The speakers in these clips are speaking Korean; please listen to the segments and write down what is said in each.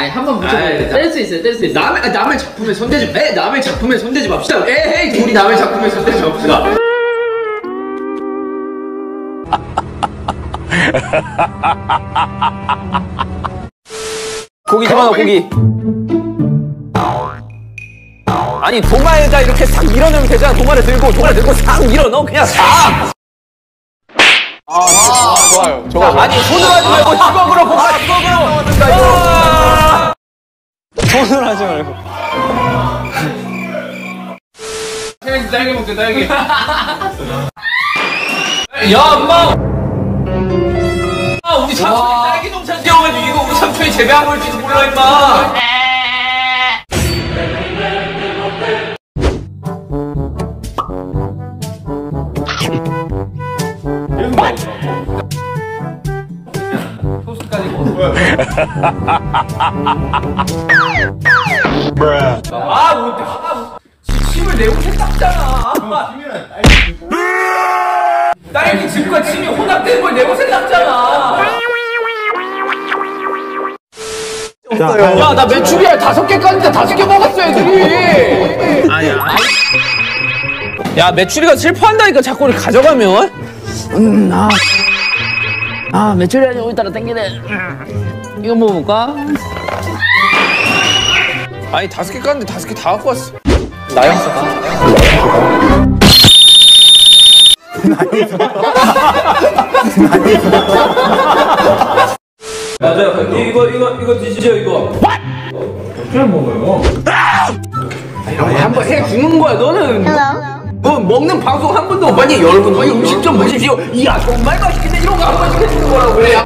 한번 붙여봐야겠다. 뗄 수 있어요, 뗄 수 있어요. 남의 작품에 손대지, 남의 작품에 손대지 맙시다. 에헤이, 우리 남의 작품에 손대지 맙시다. 고기 집어넣어, 고기. 아니, 도마에다 이렇게 싹 밀어넣으면 되잖아. 도마를 들고 싹 밀어넣어, 그냥 싹! 좋아요. 아니, 손으로 하지 말고 주걱으로 볶아, 주걱으로! 손으로 하지 말고. 태양이 딸기 먹자, 딸기. 야, 엄마! 우리 삼촌이 딸기 농사 지어가지고 이거 우리 삼촌이 재배한 걸지도 몰라, 임마! 소스까지 먹어. 뭔데? 침을 내 옷에 닦잖아. 딸기 즙과 침이 혼합된 걸 내 옷에 닦잖아. 야, 나 메추리알 5개 깠는데 5개 먹었어, 애들이. 아니야. 야, 메추리가 슬퍼한다니까, 자꾸 우리 가져가면. 메추리알이 오늘따라 땡기네. 이거 먹어볼까? 아니, 5개 깠는데 5개 다 갖고 왔어. 나영서가. 맞아요. 이거 드시죠, 이거. 어떻게 먹어요? 한번 해 주는 거야, 너는. 뭐 먹는 방송 한 번도 많이 여러분 저희 음식 좀 보십시오. 이야 정말 맛있겠네 이런 거 한 번씩 해주는 거라고 그래.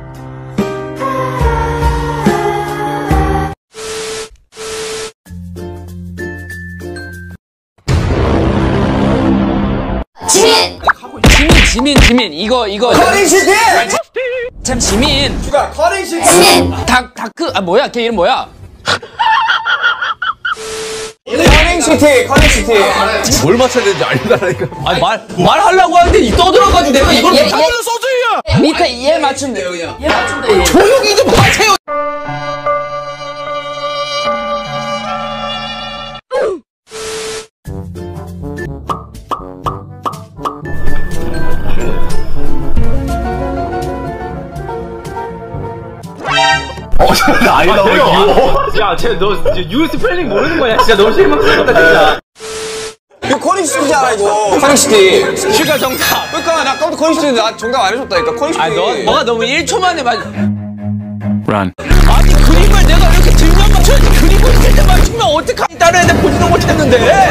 지민 이거 커링시티! 참 지민 누가 커링시티! 다크 뭐야 걔 이름 뭐야? 커링시티! 뭘 맞춰야 되는지 알다라니까. 아니 말하려고 하는데 떠들어가지고 내가 이걸 당연히 써줘야! 밑에 얘 맞춘대 그냥. 얘 맞춘대 얘. 조용히 좀 하세요! 아니라고 귀여워. 야, 너 유 스펠링 모르는 거야? 진짜 너무 실망스럽다 진짜. 이거 커링시티잖아 이거. 커링시티. 슈가 정답. 그러니까 나 아까부터 커링시티 나 정답 안 해줬다니까. 커링시티. 아니 너가 너무 1초 만에 Run. 아니 그림을 내가 이렇게 들면 맞춰야지. 그리고 있을 때 맞추면 어떡하니. 다른 애들 보지도 못했는데.